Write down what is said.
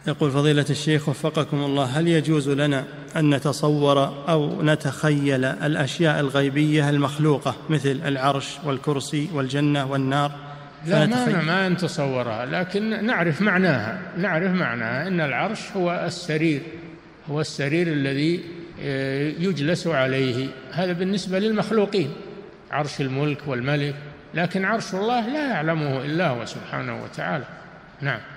يقول فضيلة الشيخ وفقكم الله، هل يجوز لنا أن نتصور أو نتخيل الأشياء الغيبية المخلوقة مثل العرش والكرسي والجنة والنار؟ لا، ما نتصورها، لكن نعرف معناها إن العرش هو السرير الذي يجلس عليه، هذا بالنسبة للمخلوقين، عرش الملك والملك، لكن عرش الله لا يعلمه إلا هو سبحانه وتعالى. نعم.